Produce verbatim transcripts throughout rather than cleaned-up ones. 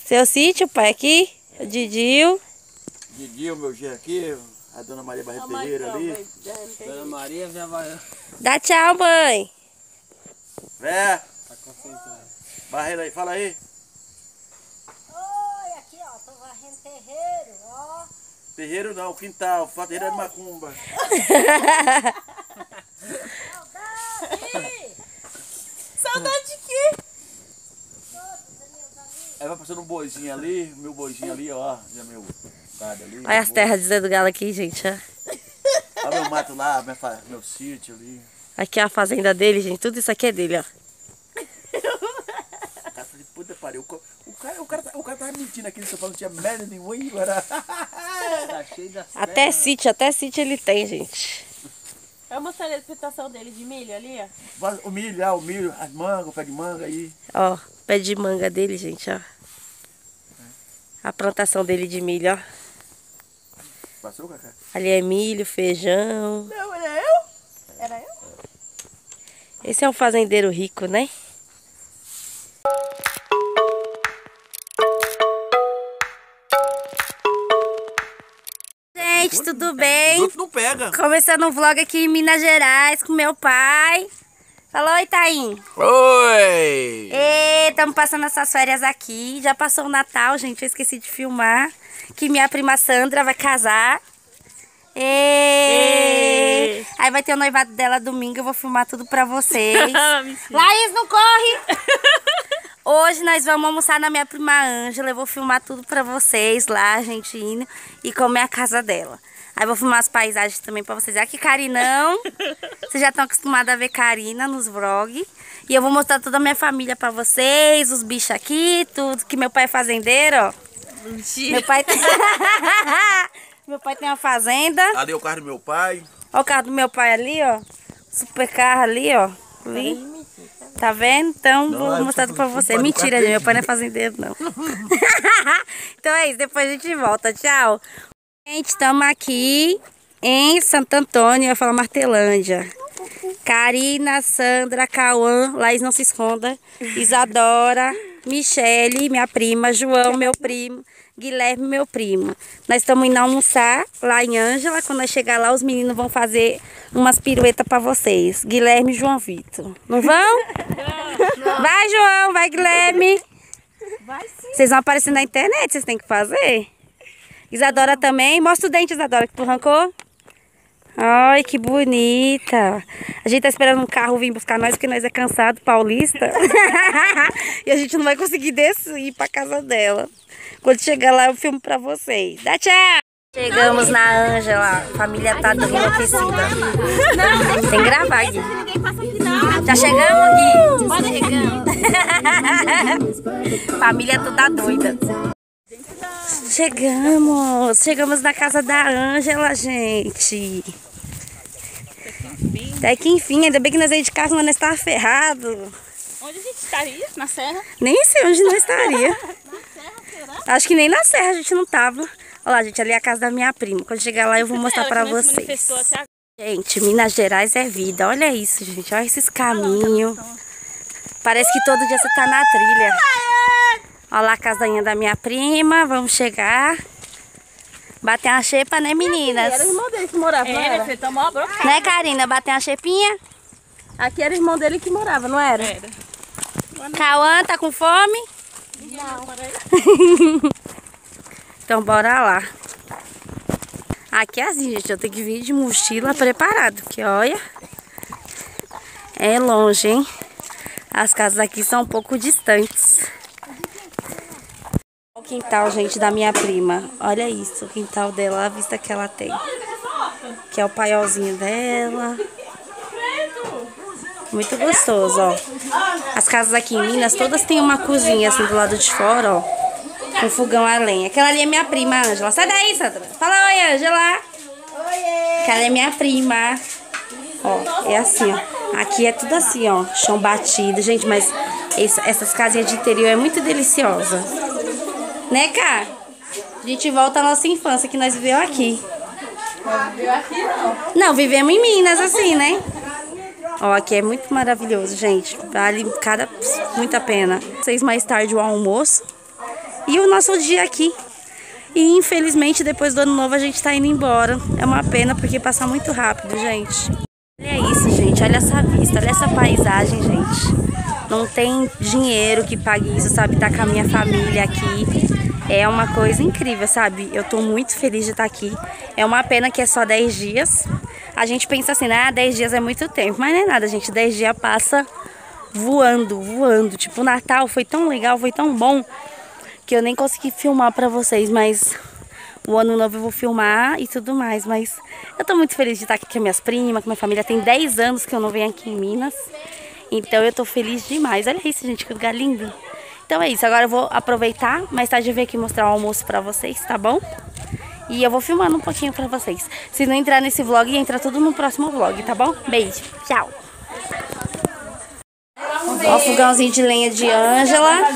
Seu sítio, pai, aqui. O Didil. Didil, meu genro aqui. A dona Maria Barreto Ferreira ali. Dona Maria já vai. Dá tchau, mãe. Vé. Tá concentrado. Barreira aí, fala aí. Oi, aqui ó, tô varrendo terreiro, ó. Terreiro não, quintal, terreiro de macumba. Saudade! Saudade de quê? Aí vai passando um boizinho ali, meu boizinho ali, ó. Já meu gado ali. Olha as terras de Zé do Galo aqui, gente, ó. Olha meu mato lá, minha, meu sítio ali. Aqui é a fazenda dele, gente. Tudo isso aqui é dele, ó. Cara, de puta pariu. O cara, o, cara, o cara tava mentindo aqui, você falou que não tinha merda nenhuma e agora. Tá cheio das Até terras. sítio, até sítio ele tem, gente. Eu mostrei a plantação dele de milho ali, ó. O milho lá, o milho, as mangas, o pé de manga aí. Ó, pé de manga dele, gente, ó. A plantação dele de milho, ó. Passou, Cacá? Ali é milho, feijão. Não, era eu? Era eu? Esse é um fazendeiro rico, né? Gente, tudo Os bem? outros não pega. Começando um vlog aqui em Minas Gerais com meu pai. Fala oi, Taim. Oi! Estamos passando essas férias aqui. Já passou o Natal, gente. Eu esqueci de filmar. Que minha prima Sandra vai casar. Ê! Aí vai ter o noivado dela domingo. Eu vou filmar tudo pra vocês. Laís, não corre! Hoje nós vamos almoçar na minha prima Ângela. Eu vou filmar tudo pra vocês lá, a gente indo e comer a casa dela. Aí vou filmar as paisagens também pra vocês. Aqui, Carinão. Vocês já estão acostumados a ver Karina nos vlogs. E eu vou mostrar toda a minha família pra vocês. Os bichos aqui, tudo. Que meu pai é fazendeiro, ó. Mentira. Meu pai tem... meu pai tem uma fazenda. Ali é o carro do meu pai. Olha o carro do meu pai ali, ó. Super carro ali, ó. Ali. Tá vendo? Então, Não, vou eu mostrar tô tudo pra falando, você. pai do Mentira, carro gente. Meu pai não é fazendeiro, não. Então é isso. Depois a gente volta. Tchau. Gente, estamos aqui em Santo Antônio. Eu ia falar Martelândia. Karina, Sandra, Cauã, Laís não se esconda, Isadora, Michele, minha prima, João, meu primo, Guilherme, meu primo. Nós estamos indo almoçar lá em Ângela. Quando nós chegar lá, os meninos vão fazer umas piruetas para vocês. Guilherme e João Vitor. Não vão? Não. Vai, João, vai, Guilherme. Vai sim. Vocês vão aparecer na internet, vocês têm que fazer. Isadora também. Mostra o dente, Isadora, que tu arrancou. Ai, que bonita. A gente tá esperando um carro vir buscar nós, porque nós é cansado, paulista. E a gente não vai conseguir descer e ir pra casa dela. Quando chegar lá, eu filmo pra vocês. Dá tchau! Chegamos na Ângela. A família tá enlouquecida. Tem que gravar, Gui. Ninguém passa aqui não. Já chegamos, Gui? Pode chegando. Família toda doida. Chegamos. Chegamos na casa da Ângela, gente. Até que enfim, ainda bem que nós aí de casa, mas nós estávamos ferrados. Onde a gente estaria? Na serra? Nem sei onde nós estaria. Acho que nem na serra a gente não tava. Olha lá, gente, ali é a casa da minha prima. Quando chegar lá eu vou mostrar pra vocês. Gente, Minas Gerais é vida. Olha isso, gente. Olha esses caminhos. Parece que todo dia você tá na trilha. Olha lá a casinha da minha prima. Vamos chegar. Bater uma xepa, né, meninas? Era o irmão dele que morava, não era? Você tomou uma brocada. Né, Karina? Bater uma xepinha? Aqui era o irmão dele que morava, não era? Era. Cauã, tá com fome? Não. Então bora lá. Aqui é assim, gente. Eu tenho que vir de mochila preparado. Porque olha, é longe, hein? As casas aqui são um pouco distantes. O quintal, gente, da minha prima. Olha isso, o quintal dela, a vista que ela tem. Que é o paiolzinho dela. Muito gostoso, ó. As casas aqui em Minas, todas têm uma cozinha assim do lado de fora, ó. Com fogão a lenha. Aquela ali é minha prima, Ângela. Sai daí, Sandra. Fala oi, Ângela. Oi. Aquela é minha prima. Ó, é assim, ó. Aqui é tudo assim, ó. Chão batido. Gente, mas esse, essas casinhas de interior é muito deliciosa. Né, Cá? A gente volta à nossa infância, que nós vivemos aqui. Não viveu aqui, não. Não, vivemos em Minas, assim, né? Ó, aqui é muito maravilhoso, gente. Vale cada, muito a pena. Vocês mais tarde o almoço. E o nosso dia aqui. E infelizmente depois do ano novo a gente tá indo embora. É uma pena porque passa muito rápido, gente. Olha isso, gente. Olha essa vista, olha essa paisagem, gente. Não tem dinheiro que pague isso, sabe? Tá com a minha família aqui. É uma coisa incrível, sabe? Eu tô muito feliz de estar aqui. É uma pena que é só dez dias. A gente pensa assim, né? Ah, dez dias é muito tempo. Mas não é nada, gente. dez dias passa voando, voando. Tipo, o Natal foi tão legal, foi tão bom, que eu nem consegui filmar pra vocês, mas o ano novo eu vou filmar e tudo mais. Mas eu tô muito feliz de estar aqui com minhas primas, com minha família. Tem dez anos que eu não venho aqui em Minas. Então eu tô feliz demais. Olha isso, gente, que lugar lindo. Então é isso, agora eu vou aproveitar, mais tarde eu vim aqui mostrar o almoço pra vocês, tá bom? E eu vou filmando um pouquinho pra vocês. Se não entrar nesse vlog, entra tudo no próximo vlog, tá bom? Beijo, tchau! Ó o fogãozinho de lenha de Ângela.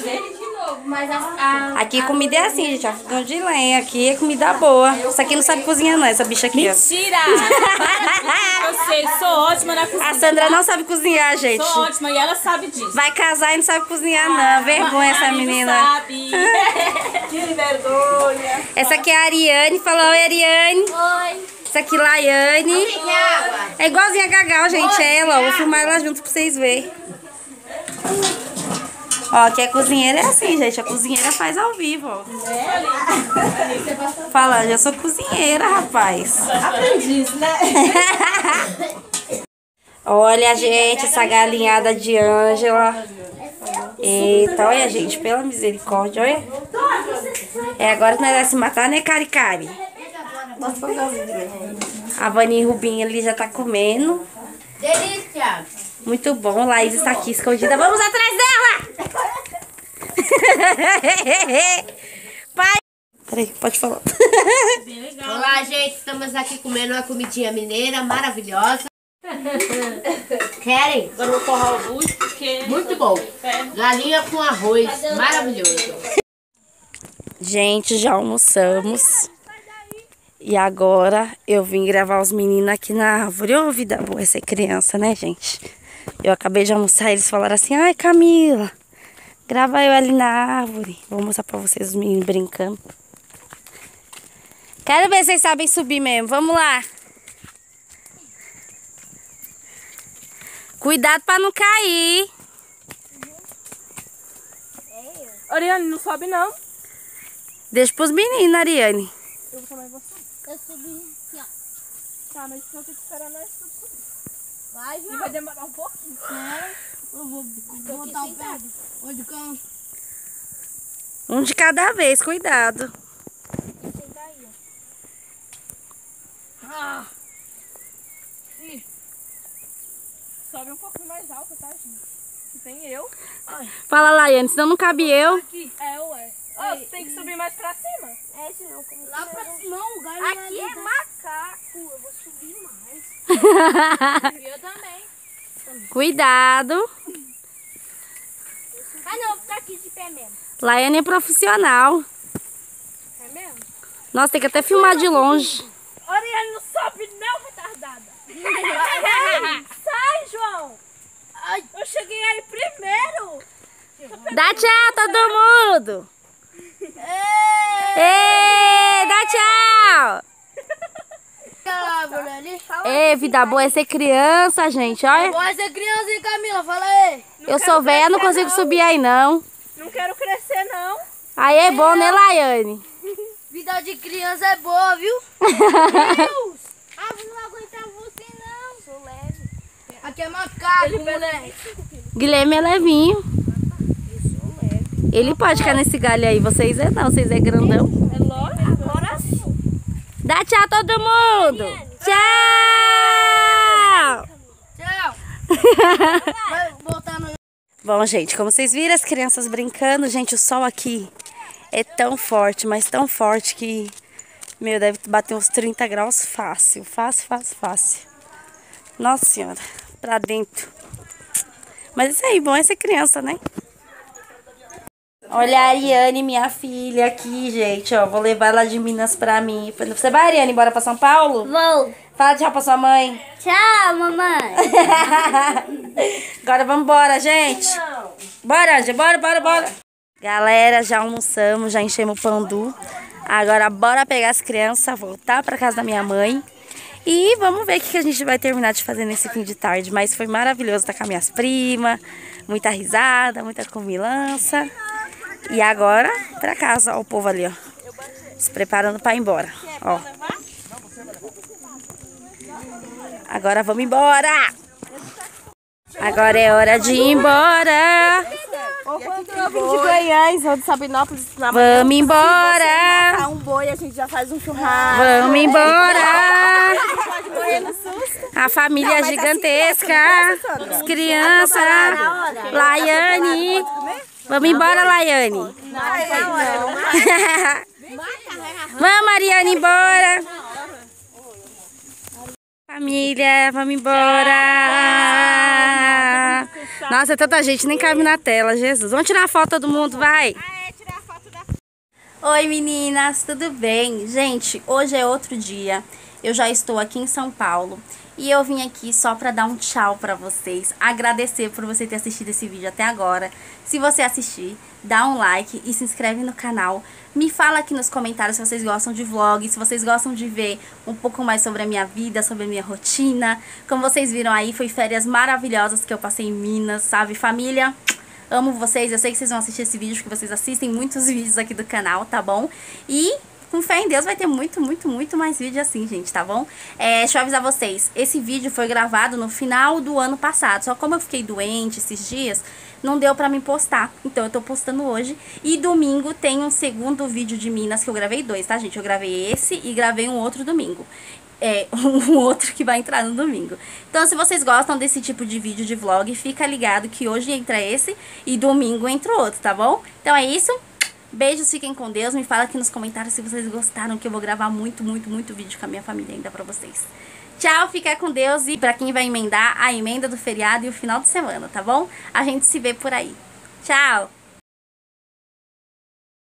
Aqui comida é assim, gente, ó, fogão de lenha. Aqui é comida boa. Isso aqui não sabe cozinhar não, essa bicha aqui, ó. Mentira! Eu sei, sou ótima na cozinha. A Sandra não sabe cozinhar, gente. Sou ótima e ela sabe disso. Vai casar e não sabe cozinhar não. Vergonha essa menina. Não sabe. Que vergonha. Essa aqui é a Ariane. Fala oi, Ariane. Oi. Essa aqui, Laiane. É igualzinha a Gagal, gente. É ela, ó. Vou filmar ela junto pra vocês verem. Ó, aqui a cozinheira é assim, gente. A cozinheira faz ao vivo, ó. Fala, já sou cozinheira, rapaz. Aprendiz, né? Olha, gente, essa galinhada de Ângela. Eita, olha, gente, pela misericórdia, olha. É agora que nós vamos se matar, né, Cari Cari? A Vani Rubinho ali já tá comendo. Delícia. Muito bom, Laís está aqui escondida. Vamos atrás dela! Pai! Peraí, pode falar. Olá, gente. Estamos aqui comendo uma comidinha mineira maravilhosa. Querem? Agora eu vou forrar o bucho porque... Muito bom. Galinha com arroz. Maravilhoso. Gente, já almoçamos. E agora eu vim gravar os meninos aqui na árvore. Ô, vida boa ser criança, né, gente? Eu acabei de almoçar e eles falaram assim: ai, Camila, grava eu ali na árvore. Vou mostrar pra vocês os meninos brincando. Quero ver se vocês sabem subir mesmo. Vamos lá. Cuidado pra não cair. Ariane, não sobe não. Deixa pros meninos, Ariane. Eu vou também vou subir. Eu subi aqui, ó. Tá, mas não tem que esperar nós tudo subir. Vai, E vai demorar um pouquinho. Eu vou botar o pé. Onde cão? Um de cada vez, cuidado. Sentar aí, ó. Ah! Ih. Sobe um pouquinho mais alto, tá, gente? Que tem eu. Fala, Laiane, senão não cabe eu. Aqui. É, ué. Ó, você tem que subir mais pra cima. É, senão como lá pra cima, não, o galho Aqui é macaco. Eu vou subir mais. E eu também. Cuidado. Ah, não, vou ficar aqui de pé mesmo. Laiane é profissional. É mesmo? Nossa, tem que até filmar de longe. Ariane, não sobe não, retardada. Sai, João. Ai, eu cheguei aí primeiro. Dá tchau, todo mundo. Ei, dá tchau. Ei, vida boa é ser criança, gente, olha. Pode ser criança, hein, Camila? Fala aí. Eu sou velha, não consigo subir aí, não. Não quero crescer, não. Aí é bom, né, Laiane? Vida de criança é boa, viu? Deus! Ah, não aguentar você, não. Sou leve. Aqui é macaco, moleque. Guilherme é levinho. Ele pode ficar nesse galho aí, vocês é não, vocês é grandão. É lógico. Agora sim. Dá tchau todo mundo. Tchau. Tchau. Vai voltar no... Bom, gente, como vocês viram as crianças brincando, gente, o sol aqui é tão forte, mas tão forte que, meu, deve bater uns trinta graus fácil, fácil, fácil, fácil. Nossa senhora, pra dentro. Mas isso aí, bom é ser criança, né? Olha a Ariane, minha filha, aqui, gente, ó. Vou levar ela de Minas pra mim. Você vai, Ariane, embora pra São Paulo? Vou. Fala tchau pra sua mãe. Tchau, mamãe. Agora vamos embora, gente. Bora, Anja, bora, bora, bora. Galera, já almoçamos, já enchemos o pandu. Agora bora pegar as crianças, voltar pra casa da minha mãe. E vamos ver o que a gente vai terminar de fazer nesse fim de tarde. Mas foi maravilhoso estar com as minhas primas. Muita risada, muita comilança. E agora pra casa, ó, o povo ali, ó. Se preparando pra ir embora, ó. Agora vamos embora! Agora é hora de ir embora! De Goiás ou de Sabinópolis. Vamos embora! Um boi, a gente já faz um churrasco. Vamos embora! Pode morrer no susto. A família é gigantesca! As crianças! Laiane! Vamos embora, Laiane! Vamos, Mariana, embora! Família, vamos embora! Nossa, é tanta gente, nem cabe na tela, Jesus. Vamos tirar a foto todo mundo, vai! Oi, meninas, tudo bem? Gente, hoje é outro dia. Eu já estou aqui em São Paulo e eu vim aqui só para dar um tchau para vocês, agradecer por você ter assistido esse vídeo até agora. Se você assistir, dá um like e se inscreve no canal. Me fala aqui nos comentários se vocês gostam de vlog, se vocês gostam de ver um pouco mais sobre a minha vida, sobre a minha rotina. Como vocês viram aí, foi férias maravilhosas que eu passei em Minas, sabe, família? Amo vocês, eu sei que vocês vão assistir esse vídeo, porque vocês assistem muitos vídeos aqui do canal, tá bom? E com fé em Deus vai ter muito, muito, muito mais vídeo assim, gente, tá bom? É, deixa eu avisar vocês, esse vídeo foi gravado no final do ano passado, só como eu fiquei doente esses dias, não deu pra me postar, então eu tô postando hoje. E domingo tem um segundo vídeo de Minas, que eu gravei dois, tá, gente? Eu gravei esse e gravei um outro domingo. É, um outro que vai entrar no domingo. Então, se vocês gostam desse tipo de vídeo de vlog, fica ligado que hoje entra esse e domingo entra o outro, tá bom? Então é isso. Beijos, fiquem com Deus. Me fala aqui nos comentários se vocês gostaram, que eu vou gravar muito, muito, muito vídeo com a minha família ainda pra vocês. Tchau, fica com Deus. E pra quem vai emendar, a emenda do feriado e o final de semana, tá bom? A gente se vê por aí. Tchau!